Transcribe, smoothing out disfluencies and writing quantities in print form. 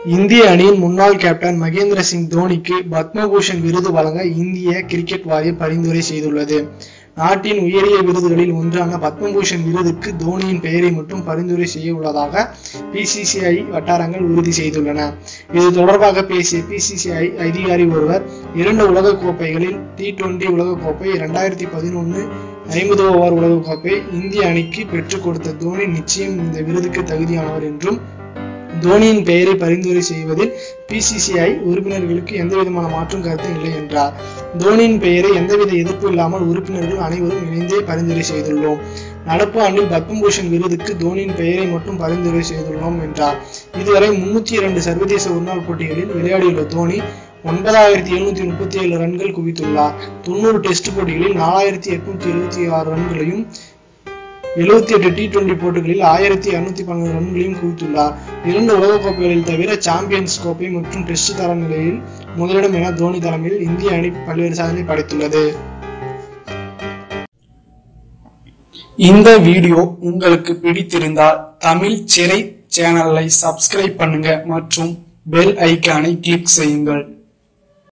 இந்திய அணியின் முன்னாள் கேப்டன் மகேந்திர சிங் தோனிக்கு பத்மபூஷன் விருது வழங்க இந்திய கிரிக்கெட் வாரியம் பரிந்துரை செய்துள்ளது. நாட்டின் உயரிய விருதுகளில் ஒன்றான பத்மபூஷன் விருதுக்கு தோனியின் பெயரை மட்டும் பரிந்துரை செய்ய உள்ளதாக பிசிசிஐ வட்டாரங்கள் உறுதி செய்துள்ளன. இது தொடர்பாக பேசிய பிசிசிஐ அதிகாரி ஒருவர், 2 உலக கோப்பைகளில் T20 உலகக்கோப்பை, 2011 50 ஓவர் உலகக்கோப்பை இந்திய அணிக்கு பெற்றுக் கொடுத்த தோனி நிச்சயம் இந்த விருதுக்கு தகுதியானவர் என்றும், தோனியின் பெயரை பரிந்துரை செய்வதில் பிசிசிஐ உறுப்பினர்களுக்கு எந்தவிதமான மாற்றும் கருத்தும் இல்லை என்றார். தோனியின் பெயரை எந்தவித எதிர்ப்பு இல்லாமல் உறுப்பினர்கள் அனைவரும் இணைந்தே பரிந்துரை செய்துள்ளோம். நடப்பு ஆண்டில் பத்மபூஷன் விருதுக்கு தோனியின் பெயரை மட்டும் பரிந்துரை செய்துள்ளோம் என்றார். இதுவரை 302 சர்வதேச ஒருநாள் போட்டிகளில் விளையாடியுள்ள தோனி 9737 ரன்கள் குவித்துள்ளார். 90 டெஸ்ட் போட்டிகளில் 4876 ரன்களையும், 78 T20 போட்டிகளில் 1212 ரன்களையும் குவித்துள்ளார். 2 உலகக்கோப்பைகளில் தவிர சாம்பியன்ஸ் கோப்பை மற்றும் டெஸ்ட் தரநிலையில் முதலிடம் என தோனி தலைமையில் இந்திய அணி பல்வேறு சாதனை படைத்துள்ளது. இந்த வீடியோ உங்களுக்கு பிடித்திருந்தால் தமிழ் சிறை சேனலை சப்ஸ்கிரைப் பண்ணுங்க மற்றும் பெல் ஐகானை கிளிக் செய்யுங்கள்.